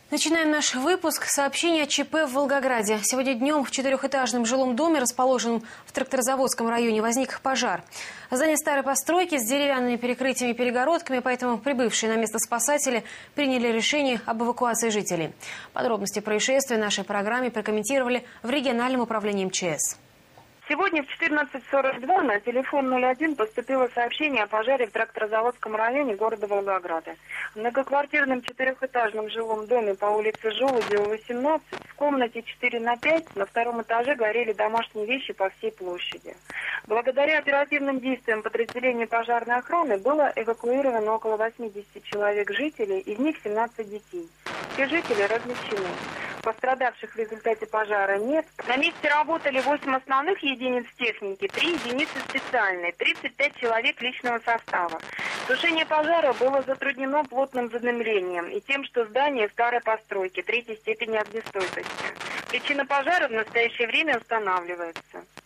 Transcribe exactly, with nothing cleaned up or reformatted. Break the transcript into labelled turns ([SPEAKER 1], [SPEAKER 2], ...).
[SPEAKER 1] Начинаем наш выпуск. Сообщение о ЧП в Волгограде. Сегодня днем в четырехэтажном жилом доме, расположенном в Тракторозаводском районе, возник пожар. Здание старой постройки с деревянными перекрытиями и перегородками, поэтому прибывшие на место спасатели приняли решение об эвакуации жителей. Подробности происшествия в нашей программе прокомментировали в региональном управлении МЧС.
[SPEAKER 2] Сегодня в четырнадцать сорок два на телефон ноль один поступило сообщение о пожаре в Тракторозаводском районе города Волгограда. В многоквартирном четырехэтажном жилом доме по улице Желудева, восемнадцать, в комнате четыре на пять на втором этаже горели домашние вещи по всей площади. Благодаря оперативным действиям подразделения пожарной охраны было эвакуировано около восьмидесяти человек жителей, из них семнадцать детей. Все жители размещены. Пострадавших в результате пожара нет. На месте работали восемь основных единиц техники, три единицы специальной, тридцать пять человек личного состава. Тушение пожара было затруднено плотным задымлением и тем, что здание старой постройки третьей степени огнестойкости. Причина пожара в настоящее время устанавливается.